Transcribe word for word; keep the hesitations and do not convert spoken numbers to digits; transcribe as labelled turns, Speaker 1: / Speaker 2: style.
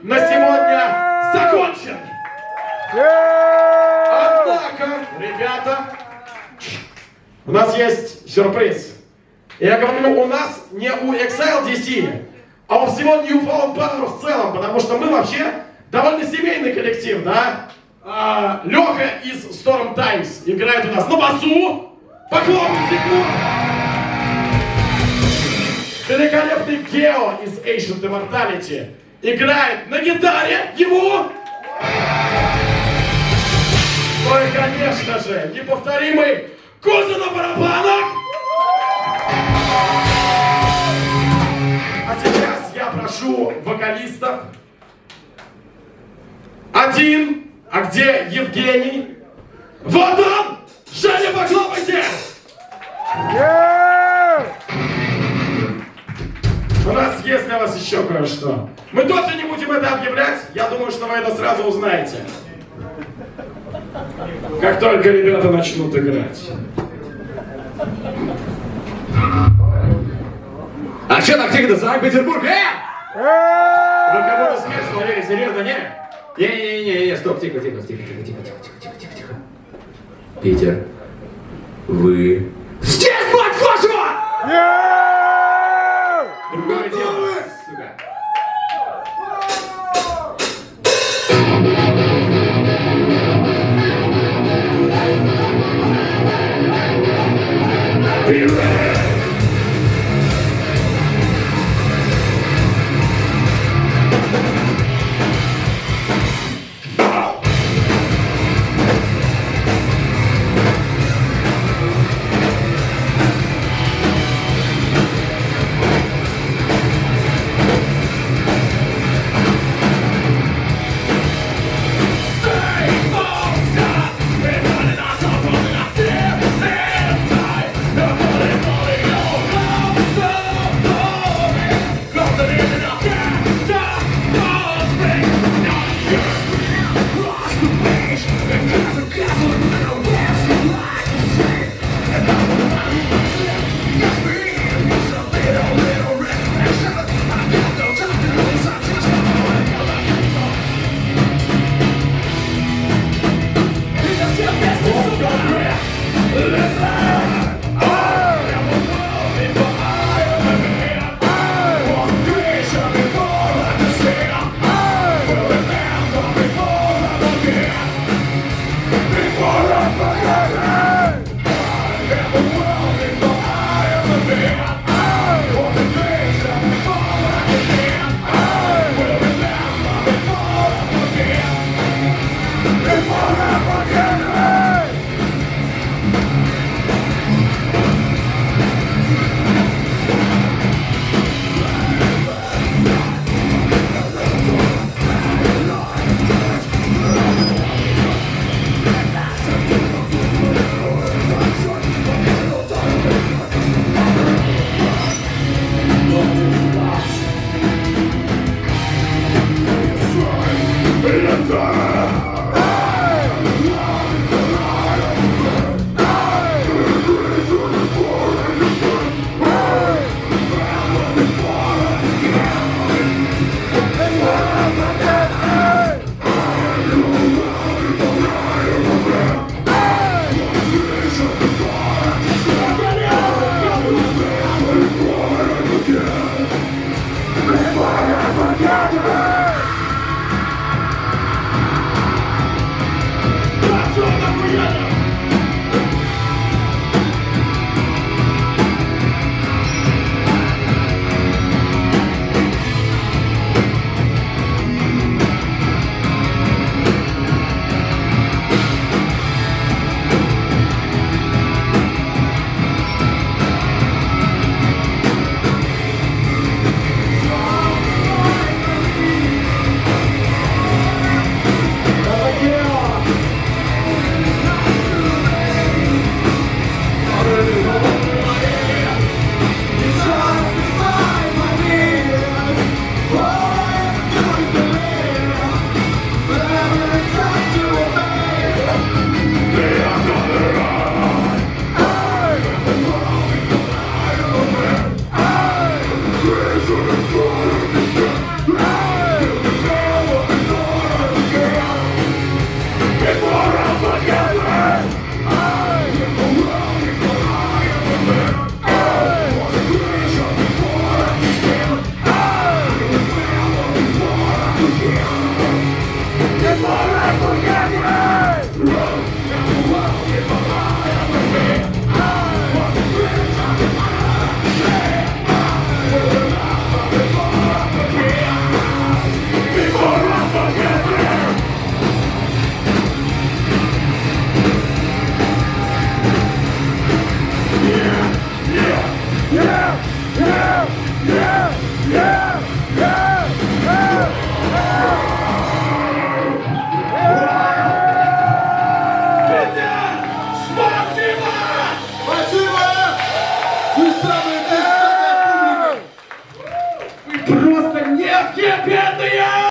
Speaker 1: на сегодня закончен. Однако, ребята, у нас есть сюрприз. Я говорю, у нас не у Exile ди си, а у всего New Fallen Power в целом, потому что мы вообще довольно семейный коллектив, да? А, Леха из Storm Times играет у нас на басу. Поклоннику. Великолепный Гео из Ancient Immortality играет на гитаре его. Ну и, конечно же, неповторимый Кузя на барабанах. А сейчас я прошу вокалистов. Один, а где Евгений? Вот он! Женя, похлопайте! Yeah! У нас есть для вас еще кое-что. Мы тоже не будем это объявлять. Я думаю, что вы это сразу узнаете. Как только ребята начнут играть.
Speaker 2: А что так тихо-то, Санкт-Петербург? Э!
Speaker 1: Вы кого-то смерть смотрели, серьезно, не?
Speaker 2: Не-не-не, стоп, тихо, тихо, тихо, тихо, тихо, тихо, тихо, тихо, тихо. Питер, вы... Здесь, мать вашу!
Speaker 1: Другое дело, сука.
Speaker 3: It's